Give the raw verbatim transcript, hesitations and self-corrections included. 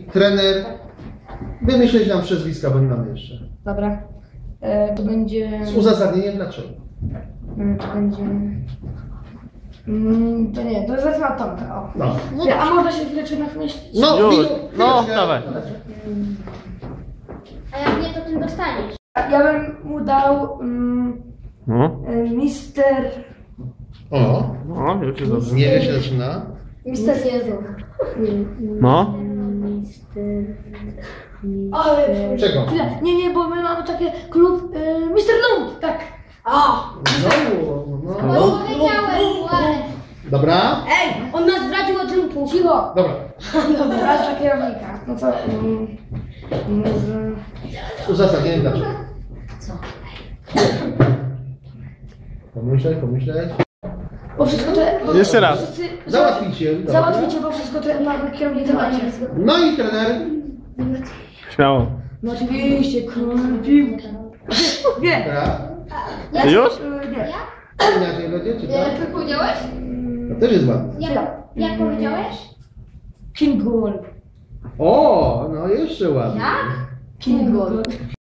trener wymyśleć nam przezwiska, bo nie mamy jeszcze. Dobra. E, to będzie... Z uzasadnieniem dlaczego. Mm, To będzie... Mm, to nie, to zacznę od Tomka, o. No. A można się chwileczkę nachmyślić? No, Już. chwilę, No, chwileczkę. dawaj. A jak nie, to tym dostaniesz. Ja bym mu dał mm, No, e, Mister... O, no, już jest dobrze. nie wie się zaczyna. Mister Jezu. No. Mister... Ale... Czego? Chwilę. Nie, nie, bo my mamy takie klub... E, Mister Lump, tak. O! Znowu, no. No powiedziałem, ładnie. Dobra? Ej, on nas zdradził od lumpu. Cicho. Dobra. Dobra, raz dla kierownika. No to... Mm, może... Z uzasadnieniem dlaczego. Co? Pomyśleć, pomyśleć. Bo wszystko to... Bo Jeszcze raz. wszyscy- Załatwicie. dobra. Załatwicie, bo wszystko to na kierownicy macie. No i trener. Śmiało. No oczywiście, król piłki. Nie. Teraz. Ty już? y, Nie. Inaczej będzie, czy tak? Jak ty powiedziałeś? To też jest ładne. Jak, jak powiedziałeś? King Goal. O, no jeszcze ładnie. Jak? King Goal.